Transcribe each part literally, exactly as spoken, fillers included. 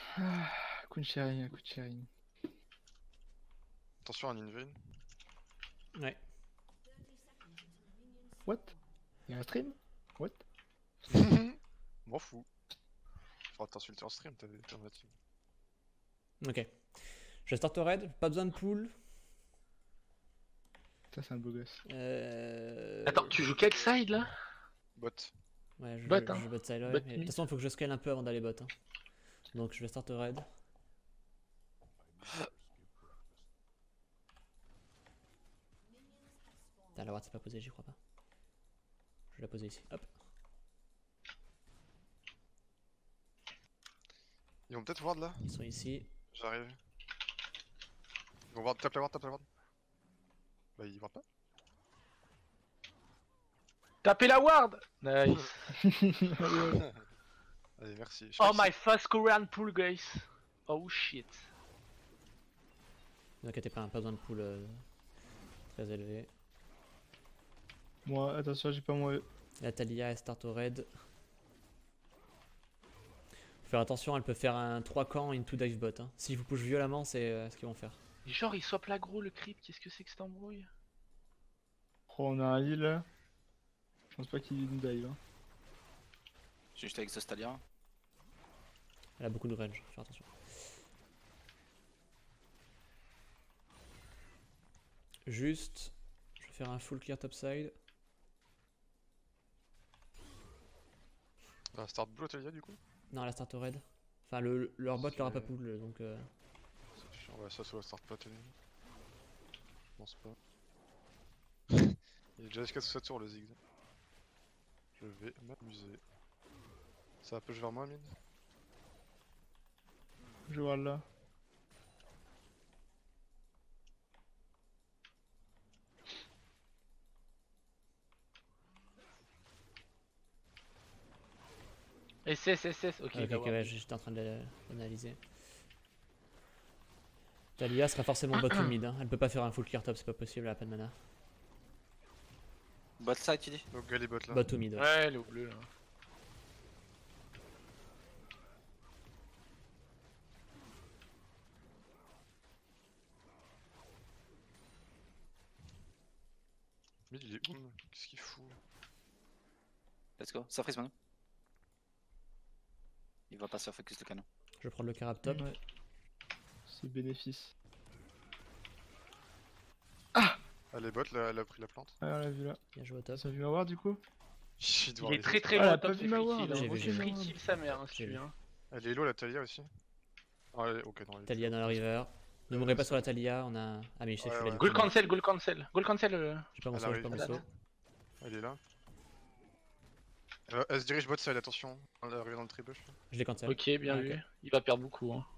Ah, coup de sharing, coup de sharing. Attention à un invade. Ouais. What? Y'a un stream? What? M'en fous. Faudra t'insulter en stream, t'as t'as un team. Ok. Je start raid, pas besoin de pool. Ça, c'est un beau gosse. Euh... Attends, tu joues quel side là? Bot. Ouais, je, Bot, je, hein. je bot side, ouais. Bot Mais de mid. toute façon, il faut que je scale un peu avant d'aller bot. Hein. Donc je vais start raid. Putain, la ward c'est pas posé, j'y crois pas. Je vais la poser ici. Hop. Ils vont peut-être ward là. Ils sont ici. J'arrive. Ils vont ward, tape la ward, tape la ward. Bah ils ward pas. Tapez la ward! Nice. Allez, merci. Je sais Oh pas my first Korean pool, guys. Oh shit. Ne vous inquiétez pas, hein, pas besoin de pool euh, très élevé. Moi, attention, j'ai pas moi. La Talia elle start au raid. Faut faire attention, elle peut faire un trois camps into dive bot. Hein. Si vous push violemment, c'est euh, ce qu'ils vont faire. Genre, il swap l'aggro, le creep. Qu'est-ce que c'est que cette embrouille? Oh, on a un heal là. Je pense pas qu'il nous dive. Hein. J'ai juste avec Zostalia. Elle a beaucoup de range, faut faire attention. Juste, je vais faire un full clear topside. Bah, start blue Talia du coup. Non, la start au raid. Enfin, le, leur bot leur a pas C'est- pool, donc... Euh... C'est chiant, ouais, ça, ça va start pas Talia. Je pense pas. Il est déjà jusqu'à sous sa tour le zig. Je vais m'amuser. Ça va push vers moi, mine. Je vais voir là. S S, S S, ok. ok, la ok, ward. ouais, j'étais en train de l'analyser. Talia sera forcément bot ou mid, hein. Elle peut pas faire un full clear top, c'est pas possible, elle a pas de mana. Bot side, tu dis? Donc gali bot là. Bot ou mid, ouais. Ouais, elle est au bleu là. Mid il est où? Qu'est-ce qu'il fout? Let's go. Ça freeze maintenant. Il va pas se faire focus le canon. Je vais prendre le carab top. Ouais. C'est bénéfice. Elle est bot là, elle a pris la plante. Ah, on l'a vu là. Bien joué au top. Ça a vu ma ward du coup? Il doit Il est aller. très très Ah, loin elle a top, pas c'est vu ma free ward, kill. j'ai Hein. vu, C'est j'ai free vu. kill sa mère, hein, J'ai celui vu. hein. Elle est low la Talia aussi. Ah, elle est... ok, non, elle est Talia dans la river. Ne mourrez pas sur la Talia, on a... Ah mais je sais, Ouais, je suis ouais. là. Goal cancel, goal cancel. Goal cancel. euh. J'ai pas mon Elle saut, j'ai pas mon arrive. saut. Elle est là. Euh, elle se dirige bot side, attention. Elle arrive dans le tribush. Je l'ai cancel. Ok, bien Ah, vu. ok. Il va perdre beaucoup. Hein.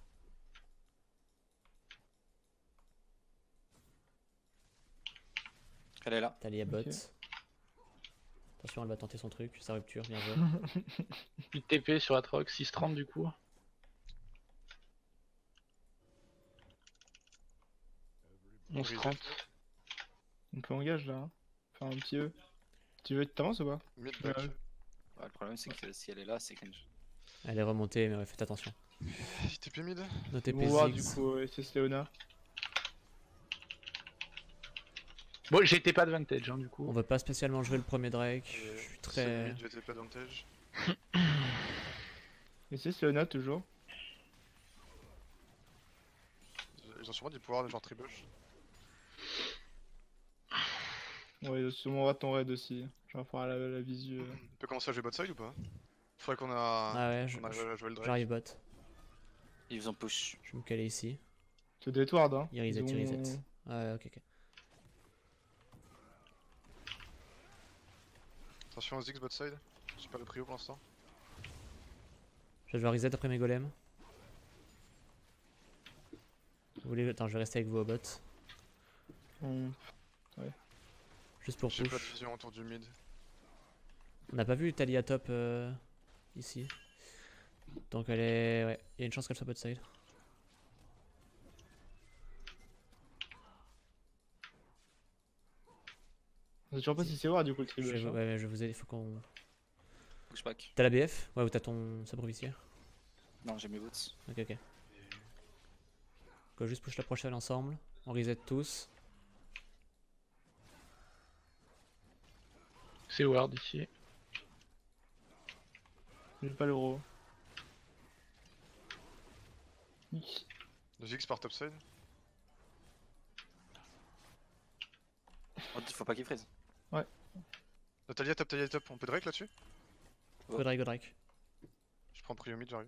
Elle est là. Talia bot. Ok. Attention, elle va tenter son truc, sa rupture, bien joué. Plus de T P sur Atrox, six trente du coup. onze trente. On peut engage là. Hein. Faire un petit E. Tu veux t'avances ou pas? Mid Ouais. back. Ouais, le problème c'est que si elle est là, c'est cringe. Elle est remontée, mais ouais, faites attention. T P mid. Nos T Bon P ward du Ziggs. coup, S S Leona. Bon, j'ai été pas advantage hein, du coup. On veut pas spécialement jouer le premier Drake. Et Je suis c'est très... mid, j'ai T P advantage. S S Leona toujours. Ils ont sûrement du pouvoir genre tribush. Ouais, il doit sûrement avoir ton raid aussi. Genre faire la, la visu. euh. On peut commencer à jouer bot side ou pas? Faudrait qu'on a... Ah ouais, je- on arrive à jouer le Drake. j'arrive bot. Ils ont push. Je vais me caler ici. C'est des ward hein. Il reset, Ils il ont- reset. Ouais, ok, ok. Attention aux Ziggs bot side. J'ai pas le prio pour l'instant. Je vais reset après mes golems. Vous voulez... Attends, je vais rester avec vous au bot. on- Juste pour J'ai pas de push. vision autour du mid. On n'a pas vu Talia top euh, ici. Donc elle est... Ouais, il y a une chance qu'elle soit bot side. On sait toujours pas si c'est ward du coup le Je tribush. vais, hein. ouais, ouais, je vais vous aider, faut qu'on... Push back. T'as la B F? Ouais, ou t'as ton sabre vicieux? Non, j'ai mes boots. Ok, ok. On va juste push la prochaine ensemble. On reset tous. C'est Ward ici. J'ai pas l'euro. Nick. Le Ziggs par topside. Oh, il faut pas qu'il freeze. Natalia top, Talia top. On peut Drake là-dessus? Ouais. Go Drake, go Drake. Je prends prio mid, j'arrive.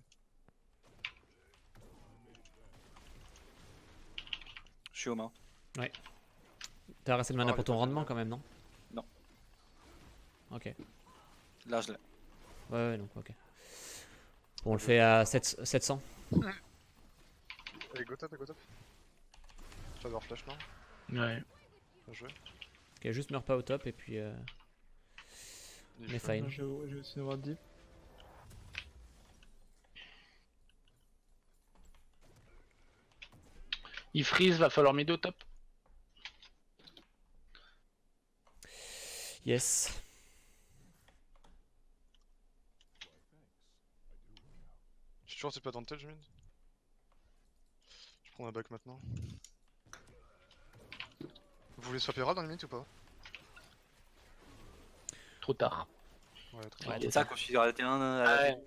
Je suis au main. T'as resté le mana Oh, pour elle ton est pas rendement faite, quand même, non? Non. Ok. Ouais, Là, je l'ai. ouais, donc ok. Bon, on le fait à sept sept cents. Allez, go top, go top. J'adore flash, non? Ouais. Bien joué. Ok, juste meurs pas au top et puis. Euh... Il est Mais chaud. fine. J'ai j'ai aussi une ward deep. Il freeze, va falloir mid au top. Yes. J'ai toujours cette advantage mid. Je prends un back maintenant. Vous voulez swapper Herald dans les mid ou pas? Trop tard. Ouais, très Ouais, bien. Et ça, quand je suis arrêté un. à la- Ouais.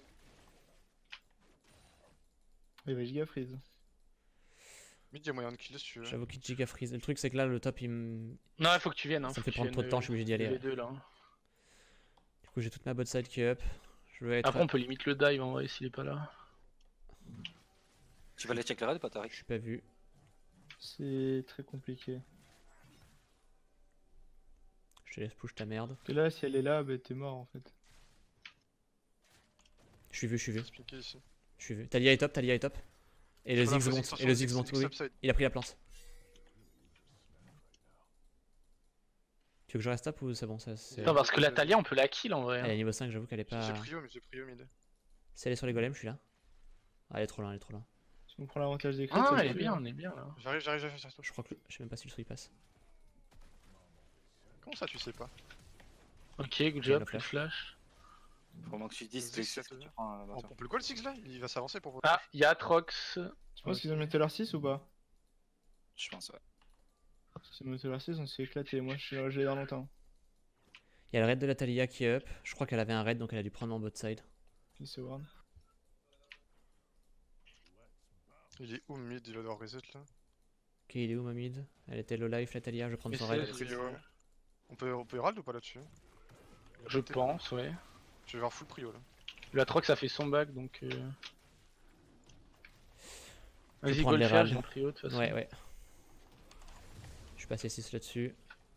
Il va giga freeze. Mid, y'a moyen de killer si tu veux. J'avoue qu'il giga freeze. Le truc, c'est que là, le top, il me. Non, il faut que tu viennes. Hein. Ça me faut fait que tu prendre trop de viennes, temps, je suis obligé d'y aller, Les ouais. deux là. Du coup, j'ai toute ma bot side qui est up. Je veux être. Après, on peut limite le dive en vrai s'il est pas là. Tu vas aller check le raid ou pas, Je Tariq? suis pas vu. C'est très compliqué. Je te laisse push ta merde. Parce que là, si elle est là, bah t'es mort en fait. Je suis vu, je suis vu. Expliquer ici. Je suis vu. Talia est top, Talia est top. Et le Voilà, Ziggs faut monte. Ziggs, Et le Ziggs, Ziggs monte, Ziggs oui. upside. Il a pris la plante. Tu veux que je reste up ou c'est bon ça c'est... Non, parce que la Talia, on peut la kill en vrai. Elle est hein. niveau cinq, j'avoue qu'elle est J'ai pas. prio, mais j'ai prio mid. Si elle est sur les golems, je suis là. Ah, elle est trop loin, elle est trop loin. Si on prend l'avantage des crits, Ah, ça elle est va bien, on est bien là. J'arrive, j'arrive, j'arrive, j'arrive. Je crois que. Je sais même pas si le truc passe. Comment ça tu sais pas? Ok, good la job, flash. good flash. Faut vraiment que tu dises Ziggs, c'est ce que tu prends à On, partir. on peut le quoi le Ziggs là? Il va s'avancer pour vous. Ah, il y a Atrox. Tu penses qu'ils ont mis leur six ou pas? Je pense, ouais. Si ils ont mis leur six, on s'est éclaté. Moi, je j'ai l'air longtemps. Il y a le raid de la Talia qui est up. Je crois qu'elle avait un raid donc elle a dû prendre mon bot side. Puis c'est ward. Il est où mid? Il va devoir reset là. Ok, il est où ma mid? Elle était low life la Talia, je vais prendre Mais son c'est- raid. c'est- Prio. On peut, on peut Herald ou pas là-dessus? Je pense, ouais. Je vais voir full prio là. Le Atrox, ça fait son back donc. Euh... Je vais Vas-y, prendre go le les faire, rals. j'ai mon trio de toute façon. Ouais, ouais. Je suis passé six là-dessus.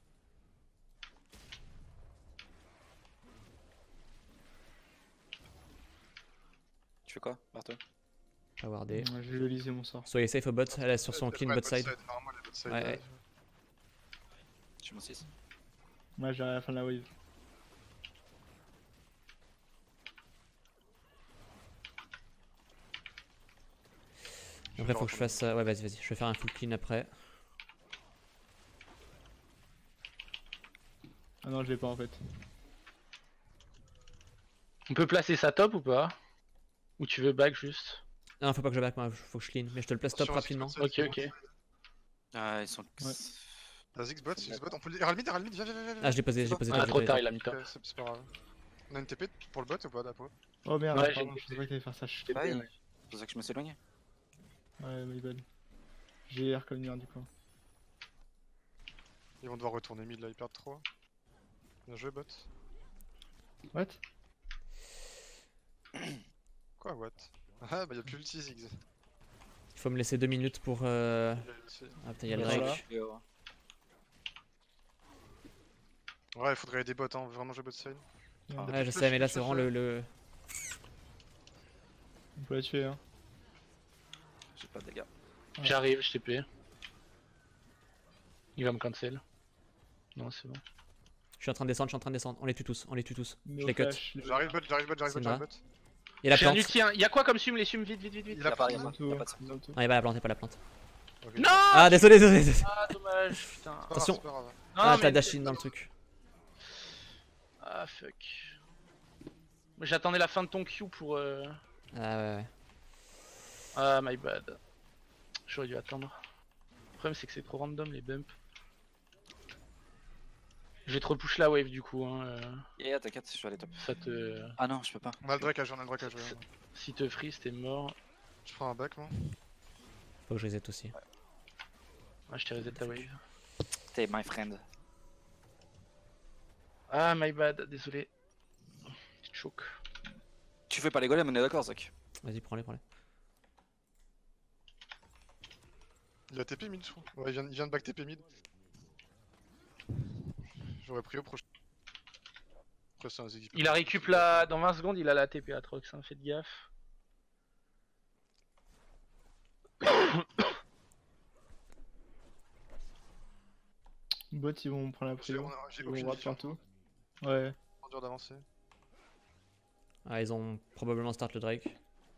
Tu fais quoi, Barto? Pas wardé. Ouais, je vais liser mon sort. Soyez safe au bot, elle est sur son clean bot side. Normalement, les bot side. Ouais, euh, ouais. Je suis mon six. Moi, j'arrive à la fin de la wave. Après, faut que je fasse. euh, Ouais, vas-y, vas-y. Je vais faire un full clean après. Ah non, je l'ai pas en fait. On peut placer sa top ou pas? Ou tu veux back juste? Non, faut pas que je back, moi, faut que je clean. Mais je te le place top Attention, rapidement. Ziggs bot side, Ok, Ziggs ok. bot side. Ah, ils sont. Ouais. La Ziggs bot, Ziggs bot. On peut. Herald mid, Herald mid, viens, viens, viens. Ah, je l'ai posé, j'ai posé Ah, top. trop j'ai tard, posé il a mis top. Ok, c'est c'est pas grave. On a une T P pour le bot ou pas d'apo? Oh merde, Ouais, pardon, j'ai- je savais pas que t'allais faire ça. je- Ah, oui. C'est pour ça que je me suis éloigné. Ouais, my bad. J'ai R comme du coup. Ils vont devoir retourner mid là, ils perdent trop. Bien joué bot. What? Quoi what? Ah bah y'a plus l'ulti Ziggs. Il faut me laisser deux minutes pour. Euh... Il y a l'ulti. Ah putain, il y a le Voilà. Drake. Je suis au- Ouais, il faudrait des bots, hein, vraiment jouer bot side. Merde. Ouais, je sais, mais là, c'est vraiment le. le... On peut la tuer, hein. J'ai pas de dégâts. J'arrive, je T P. Il va me cancel. Non, c'est bon. Je suis en train de descendre, je suis en train de descendre. On les tue tous, on les tue tous. Mais Je au les cut. flash, les- J'arrive bot, j'arrive bot, j'arrive bot, Syndra. j'arrive bot. Il y a la J'ai un plante. ulti, hein. Y'a quoi comme sum? Les sum, vite, vite, vite, vite. Il a pas, pris. il y a Ils ont pas- tout, y a pas de ça. ils ont tout. Non, il y a pas la plante, il y a pas la plante. Ok. Non! Ah, désolé, désolé, désolé. Ah, dommage, putain. C'est pas grave, attention. c'est pas grave. Non, Ah, mais- t'as dash in dans le truc. Ah, fuck. J'attendais la fin de ton Q pour. Euh... Ah, ouais, ouais. Ah, my bad. J'aurais dû attendre. Le problème, c'est que c'est trop random les bumps. Je vais te repush la wave du coup. Hein. euh, Yeah, t'inquiète, je vais aller top. Ça te. Ah non, je peux pas. On a le Drake à jouer, on a le Drake à jouer. Si te freeze, t'es mort. Je prends un back, moi. Faut que je reset aussi. Ah, je t'ai reset ta wave. T'es my friend. Ah, my bad, désolé. Petite choke. Tu fais pas les golems, on est d'accord, Zach? Vas-y, prends-les, prends-les. Il a T P mid, je crois. Ouais, il vient, il vient de back T P mid. J'aurais pris au prochain. Après, c'est un Ziggy. Il a récup là. Dans vingt secondes, il a la T P Atrox, hein, faites gaffe. Bot, ils vont prendre la J'ai prio. j'ai Ils vont aucune droite vision. partout. Ouais. C'est dur d'avancer. Ah, ils ont probablement start le Drake.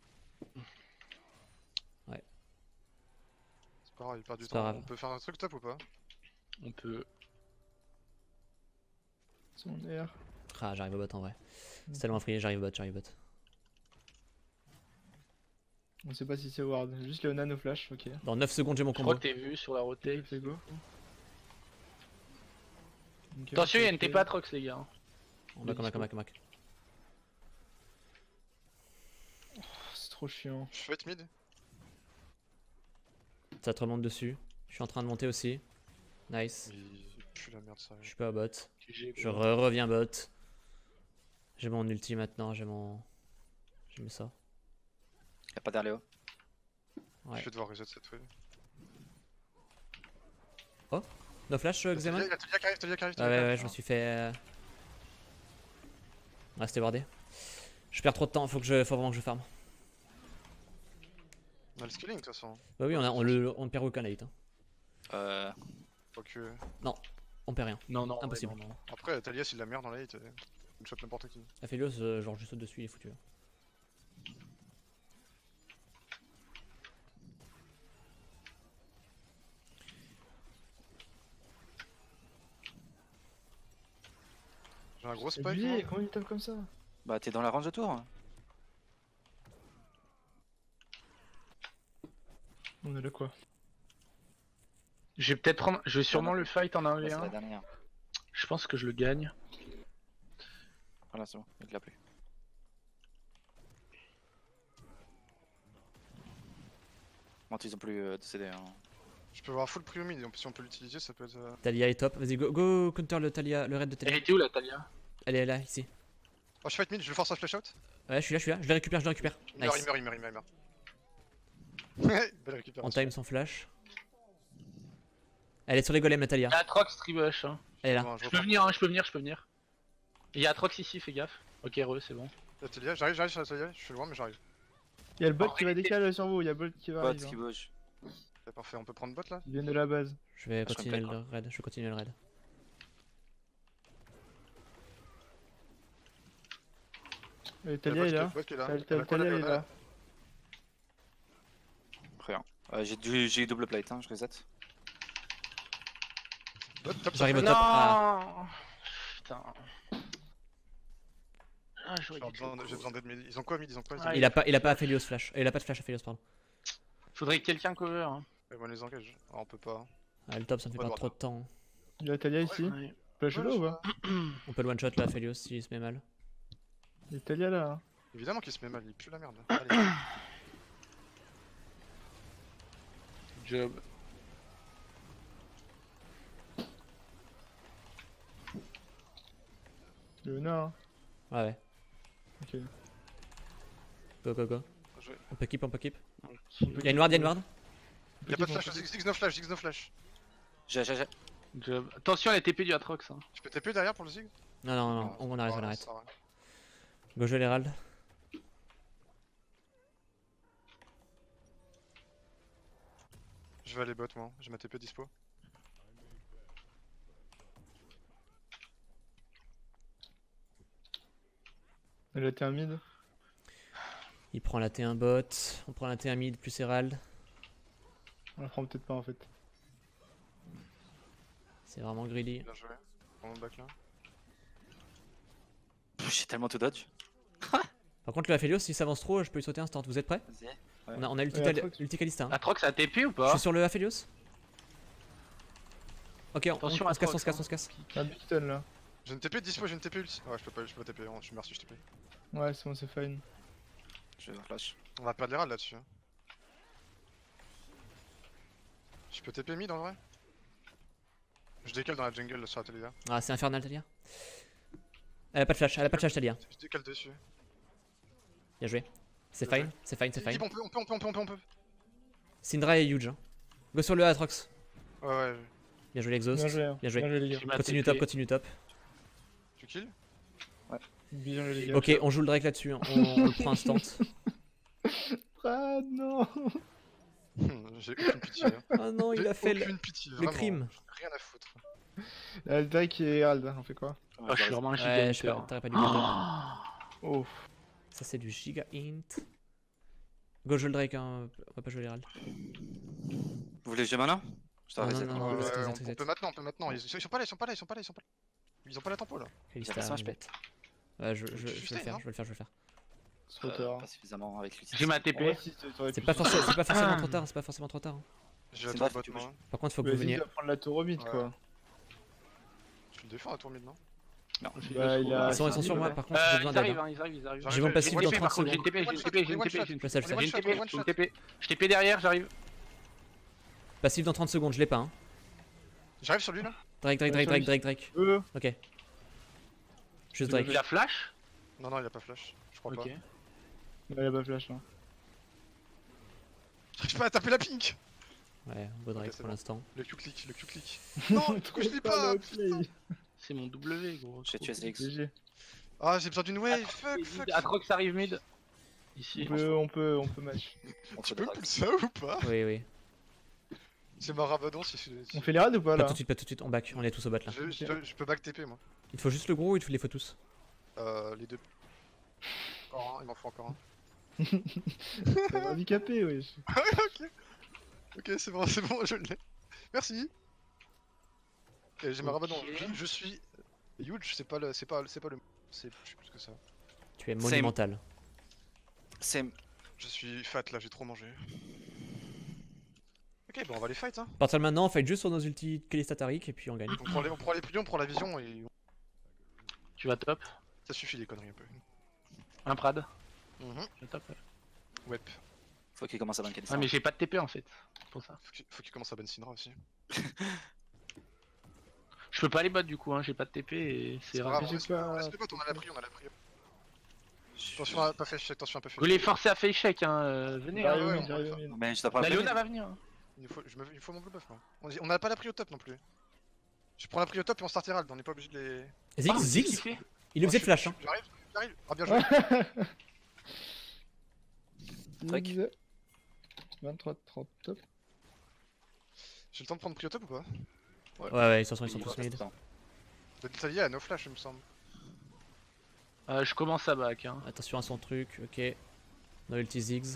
C'est pas grave, il perd du C'est pas temps. grave. On peut faire un truc top ou pas? On peut. Son air. Ah, j'arrive au bot en vrai. C'est tellement free, j'arrive au bot, j'arrive au bot. On sait pas si c'est ward. Juste Léona no flash, ok. Dans neuf secondes, j'ai mon Je combo. crois que t'es vu sur la rotate. Fais go. Ok, Attention, il y a une ok. T P Atrox, les gars. On back, on back, on back, on back. Oh, c'est trop chiant. Je fais mid. Ça te remonte dessus. Je suis en train de monter aussi. Nice. Il pue la merde, ça. Je suis pas au bot. G G, Je gros. re reviens bot. J'ai mon ulti maintenant, j'ai mon. J'ai mis ça. Y'a pas d'air Léo. Ouais. Je vais devoir reset cette wave. No flash, euh, Xemon? Y'a Talia qui arrive, Talia qui arrive. Ah Talia ouais, qui ouais, arrive. je me suis fait. euh, Restez wardé. Je perds trop de temps, faut, que je... faut vraiment que je farm. On a le skilling de toute façon. Bah oui, on, a, on, le... on perd aucun late. Hein. Euh. Faut que... On perd rien. Non, non, Impossible. ouais, non, non. Après, Talia, s'il la merde dans la hate, il chope n'importe qui. Aphelios, euh, genre juste au-dessus, il est foutu. hein. J'ai un gros C'est spike. abusé, moi. comment il tape comme ça? Bah, t'es dans la range de tour. On est là quoi? Je vais peut-être prendre. Je vais sûrement non. le fight en un Ouais, v c'est la un. dernière. Je pense que je le gagne. Voilà, c'est bon, il l'a plus. Bon, ils ont plus euh, de C D. Hein. Je peux avoir full prix au mid, et si on peut l'utiliser, ça peut être. euh, Talia est top. Vas-y, go, go counter le Talia, le raid de Elle Talia. était où la Talia? Elle est là, ici. Oh, je fight mid, je le force à flash out. Ouais, je suis là, je suis là. Je le récupère, je le récupère. Il meurt, il Nice. meurt, il meurt, il meurt, il meurt. Ouais, belle On récupération. time son flash. Elle est sur les golems, la Talia. Il y a Atrox tribush. Hein. Elle est là. Bon, je Je peux repars. venir, hein, je peux venir, je peux venir. Il y a Atrox ici, fais gaffe. Ok, re, c'est bon. Y'a Talia, j'arrive, j'arrive sur la Talia, je suis loin, mais j'arrive. Y'a le bot En qui va réalité- décaler sur vous, y'a le bot qui va Bot arriver. qui hein. bouge. C'est parfait, on peut prendre bot là? Ils viennent de la base. Je vais Ah, je continuer complète, le raid. Je vais continuer le raid. Et Y'a Talia bot est qui- là. bot qui est là. Tal- Y'a Tal- la cola, Talia est y'a la- là. Rien. Euh, j'ai du... j'ai eu double plate, hein, je reset. Bot, top, J'arrive au top. top. Ah. Non. Putain. Ah, j'aurais J'ai dû besoin de- j'ai besoin d'aide, mais ils ont quoi mid? Ils ont quoi? Ah, Il a pas, il a pas Aphelios flash. Euh, Il a pas de flash Aphelios, pardon. Faudrait que quelqu'un cover. Hein. Et moi, on les engage. Ah, on peut pas. Ah, le top, ça me fait Ouais, perdre trop voilà. de temps. Y'a Talia ici. Ouais. Flash Ouais, là je- ou pas? On peut le one shot là, Aphelios, s'il se met mal. Y'a Talia là. hein. Évidemment qu'il se met mal, il pue la merde. Allez. Job. Léona, hein. Ouais, ouais. Ok. Go, go, go. Joué. On peut keep, on peut keep. Ok. Y'a une ward, y'a une ward. Y'a pas de flash, Ziggs no flash, Ziggs no flash. J'ai, j'ai, j'ai. Job. Attention à la T P du Atrox. Hein. Je peux T P derrière pour le Ziggs? Non, non, non, Ah, on arrête, ah, on arrête. ça va. Go jouer l'Herald. Je vais aller bot moi, j'ai ma T P dispo. Elle a été un mid. Il prend la T un bot. On prend la T un mid plus Herald. On la prend peut-être pas en fait. C'est vraiment greedy. Bien joué. Prends mon back là. J'ai tellement tout dodge. Par contre, le Aphelios, s'il s'avance trop, je peux lui sauter instant. Vous êtes prêts? Vas-y. Ouais. On a, on a ulti, Ouais, Tal- Atrox. ulti Kalista. Hein. Atrox a T P ou Je pas? suis sur le Aphelios. Ok, on, Attention, on, on se casse, on Atrox, se casse, hein. on se casse. Un Beaton là. J'ai une T P dispo, j'ai une T P ulti. Ouais, je peux pas, je peux pas T P, hein. Je suis merci, je T P. Ouais, c'est bon, c'est fine. Je vais flash. On va perdre les rades là-dessus. Hein. Je peux T P mid en vrai? Je décale dans la jungle sur la télé là. Ah, c'est infernal, Talia. Elle a pas de flash, elle a pas de flash, Talia. Je décale dessus. Bien joué. C'est Bien fine, c'est fine, c'est Dis- dis, fine. On peut, on peut, on peut, on peut, on peut, on peut. Syndra est huge. Hein. Go sur le Atrox. Ouais, ouais. Bien joué l'exhaust. Bien joué, hein. Bien joué. Bien joué les gars. J'ai ma Continue T P. top, continue top. Tu kill? Bien joué les gars. Ok, on joue le Drake là-dessus, hein. on, on le prend instant. Ah non. J'ai aucune pitié. Hein. Oh non, il J'ai a fait le, aucune pitié, le vraiment. crime. Rien à foutre. Euh, Drake et Herald, on fait quoi? Ouais, Oh, je suis j'ai vraiment un giga Ouais, je sais hunter. pas, t'aurais pas dû le faire. Oh. Ça, c'est du giga int. Go, joue le Drake, hein. On va pas jouer l'Herald. Vous voulez que j'ai mana? Je dois Non, reset. non, non, Ouais, reset, ouais, reset, on, reset. on peut maintenant, on peut maintenant. Ils, ils sont pas là, ils sont pas là, ils sont pas là, ils sont pas là. Ils ont pas la tempo là. Kalista, J'ai fait il ça, bête. Ouais, je, je, Tu je vais le sustain, faire, non je vais le faire, je vais le faire. C'est trop Euh, tard. Pas suffisamment avec l'outil. J'ai ma T En P. vrai, si t'aurais C'est pu- pas, forcément- c'est pas forcément trop tard, c'est pas forcément trop tard. hein. J'ai la C'est tour bref, bot, tu non? Par contre, faut que vous Vas-y, veniez. tu vas prendre la tour au mid Ouais. quoi. Tu le défends la tour mid, non? Bah, il a- Ils sont, ils sont sur moi, ouais. par contre, j'ai Euh, besoin ils d'aide. arrivent, hein. hein, ils arrivent, ils arrivent. J'ai mon J'ai passif une dans T P, trente par contre, j'ai une T P, j'ai une T P, j'ai une One T P, shot, j'ai une Je le sais, je le J'ai sais. une T P, j'ai une T P. Je T P derrière, j'arrive. Passif dans trente secondes, je l'ai pas. Hein. J'arrive sur lui là? Drake, Drake, Drake, Drake, Drake, Drake. Eux. Ok. Juste Il Drake. Il a flash? Non, non, il a pas flash. Je crois Ok. pas. Bah, il a pas flash là. J'arrive pas à taper la pink! Ouais, beau Drake Ok, c'est pour bon. l'instant. Le Q-click, le Q-click. Non, pourquoi je l'ai pas? Play. C'est mon W, gros. J'ai tué Z X. G G. Ah, j'ai besoin d'une wave, fuck, fuck! Atrox arrive mid. On Ici. peut, on peut, on peut match. On Tu fait peux des pull drags. ça ou pas? Oui, oui. C'est ma Rabadon si je On fait les raids ou pas Pas là? tout de suite, pas tout de suite, on back, on est tous au bat là. je, je, peux- je peux back T P moi. Il te faut juste le gros ou il te faut les faut tous? Euh, les deux. Encore un, il m'en faut encore un. T'es handicapé, wesh. ok. Ok, c'est bon, c'est bon, je l'ai. Merci. Et j'ai ma Rabadon. Ok. Je, je suis. Huge, c'est pas le. C'est pas, c'est pas le. C'est je suis plus que ça. Tu es monumental. C'est. Je suis fat là, j'ai trop mangé. Ok, bon, on va les fight hein. À partir de maintenant, on fight juste sur nos ultis Kalista Taric et puis on gagne. On prend les, on prend les plus, on prend la vision et. Tu vas top. Ça suffit les conneries un peu. Un Prad. Mhm. Tu vas top, ouais. Ouais. Faut qu'il commence à banquer ça. Ah, mais j'ai pas de T P en fait. C'est pour ça. Faut qu'il faut qu'il commence à ban Syndra aussi. Je peux pas aller bot du coup, hein. J'ai pas de T P et c'est C'est pas rare. grave, on j'ai reste- pas- on reste les bots, on a la prio, on a la prio. Je- Attention à pas fait check, attention à pas fait Vous les forcez à face check, hein. euh, Venez, J'arrive hein. au ouais, mid, on j'arrive va au mid. Mais je dois pas La le Léona va venir. hein. Il nous faut, je me, il me faut mon blue buff là. On on a pas la prio top non plus. Je prends la prio top et on start Herald, on est pas obligé de les. Ziggs, Oh, j'ai Ziggs kiffé. Il est obligé de Oh, flash je- hein. J'arrive, j'arrive. Ah bien joué. Drake. vingt-trois trente top. J'ai le temps de prendre prio top ou pas? Ouais, ouais, ils sont, ils sont Il tous reste mid. temps. L'Italie a no flash il me semble. Euh, je commence à back, hein. Attention à son truc, ok. No ulti Ziggs.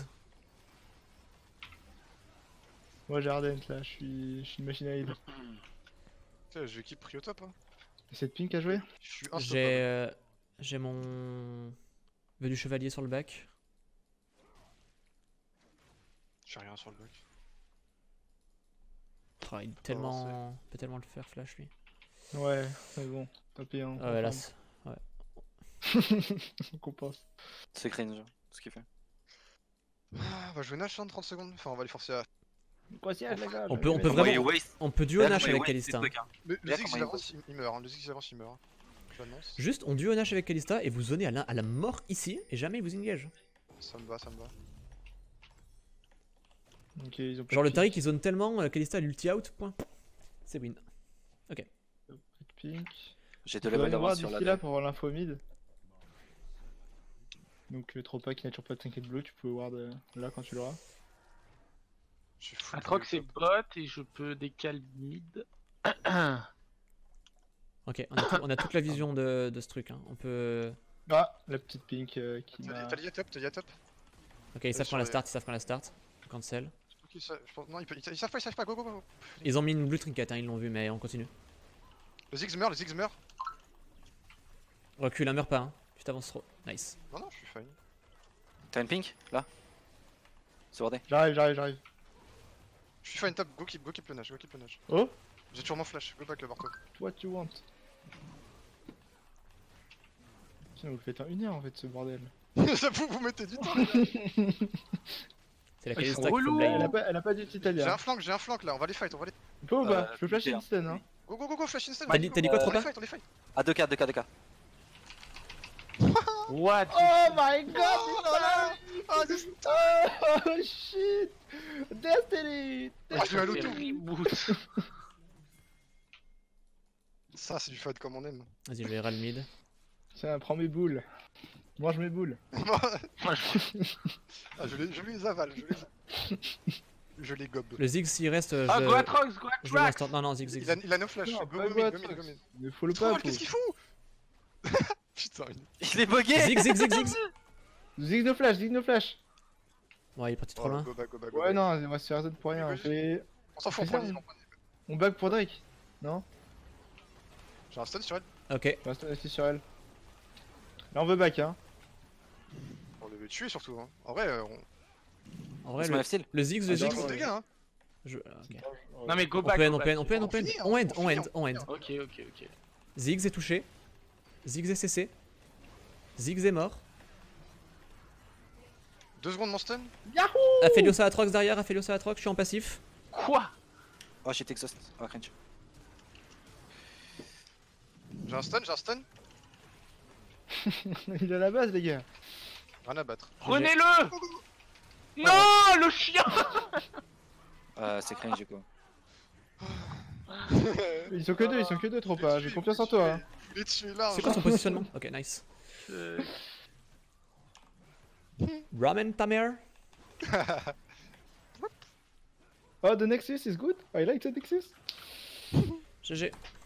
Moi j'ai Ardent là, je suis, je suis une machine à heal. Tu sais, je vais keep prio top hein. C'est Pink à jouer? Je suis J'ai unstoppable. euh, j'ai mon vœu du chevalier sur le back. J'ai rien sur le back. Oh, il est tellement... peut tellement le faire flash lui. Ouais, c'est bon. Tapé un. Ah ouais là, c'est- On compense. C'est cringe, ce qu'il fait. Ah, on va jouer Nash hein, trente secondes. Enfin, on va les forcer à. Croisière les gars. On peut- on peut Comment vraiment- il waste- on peut duo Là, Nash comment il avec waste Kalista. ces hein. trucs, hein. Le, le Regarde Ziggs comment il il avance, il, il meurt. Hein. Le Ziggs il avance, il meurt. Je l'annonce. Juste on duo Nash avec Kalista et vous zonez à la, à la mort ici et jamais il vous engage. Ça me va, ça me va. Ok, ils ont pas Genre de le Taric il zone tellement, euh, Kalista l'ulti out, point. C'est win. Pink. J'ai deux Il doit levels y avoir d'avance sur d'ici la. là pour avoir l'info mid. Donc euh, trop pas qui n'a toujours pas de trinket bleu, tu peux ward euh, là quand tu l'auras. Je suis fou. Atrox c'est bot et je peux décaler mid. Ok, on a, tout- on a toute la vision de, de ce truc. Hein. On peut... Ah, la petite Pink euh, qui m'a... Italie top, Italie top. Ok, ils savent sur quand la les- start, ils savent quand la start. Cancel. Ok, ça, je pense... Non, ils, peuvent- ils, ils savent pas, ils savent pas, go go go. Ils ont mis une blue trinket, hein, ils l'ont vu, mais on continue. Le Ziggs meurt, le Ziggs meurt. Recule, hein, meurs pas. Hein. Tu t'avances trop. Nice. Non, non, je suis fine. T'as une pink là? C'est wardé. J'arrive, j'arrive, j'arrive. Je suis fine top, go keep, go keep le nage, go keep le nage. Oh, J'ai toujours mon flash, go back le Barto. what you want? Tiens, vous faites un une heure en fait ce bordel. J'avoue, vous mettez du temps, les gars. C'est la Ah, ils Kalista sont qu'il faut relous. Elle a blame. pas, elle a pas d'ult J'ai italien. un flank, j'ai un flank là, on va les fight, on va les. Tu peux ou pas? Euh, Je peux flash P un. instant hein. Go go go go, flash instant. T'as dit- t'as dit quoi, On trop les pas fight, on les fight. Ah, deux K, deux K, deux K. What? Oh my god! Oh là là. Ah, c'est- Oh shit! Destiny! Ah, je vais à l'auto. Reboot. Ça, c'est du fun comme on aime. Vas-y, je vais ras le mid. Tiens, prends mes boules. Mange mes boules. Moi, je- Ah, je les, je les avale, je les. Je les gobe. Le Ziggs, s'il reste, euh, je Ah, le. go Atrox, go Je le Atrox. lance. Non, non, Ziggs, Il a, Ziggs. il a no flash. Non, Go, pas go go mid, go mid, Atrox. go mid. Ne follow Troll, pas, qu'est-ce faut. qu'il fout? Putain, il- Il est bugué. Ziggs, Ziggs, Ziggs, Ziggs. Zig no flash, zig no flash. Ouais, il est parti trop Oh, loin. go back, go back, go Ouais, back. non, on va se faire Z pour rien. On Oui, fait. On s'en fout, on C'est prend ça, les on- on prend les- On bug pour Drake. Non? J'ai un stun sur elle. Ok. On va rester sur elle. Là, on veut back, hein. On le tuer surtout. Hein. En vrai, euh, on. En vrai, C'est le, ma style. le Ziggs, le Ah, Ziggs. Ils font des dégâts, hein. Je... ok. Non, mais go On back. peut end, go on peut back. end, on peut end, on peut end. On finit, On end, on on finit, end, on end. Ok, ok, ok. Ziggs est touché. Ziggs est C C. Ziggs est mort. Deux secondes mon stun. Aphelios à Atrox derrière, Aphelios à Atrox, je suis en passif. Quoi? Oh, shit, exhaust. Oh, cringe. J'ai un stun, j'ai un stun. Il est à la base, les gars. Rien à battre. Prenez-le! Non, le chien! Euh, c'est cringe du coup. Ils sont que deux, ils sont que deux, trop pas. J'ai confiance en toi. Hein. Il est tué là. C'est quoi son positionnement? Ok, nice. Euh, Ramen ta mère? Oh, the Nexus is good. I like the Nexus. G G.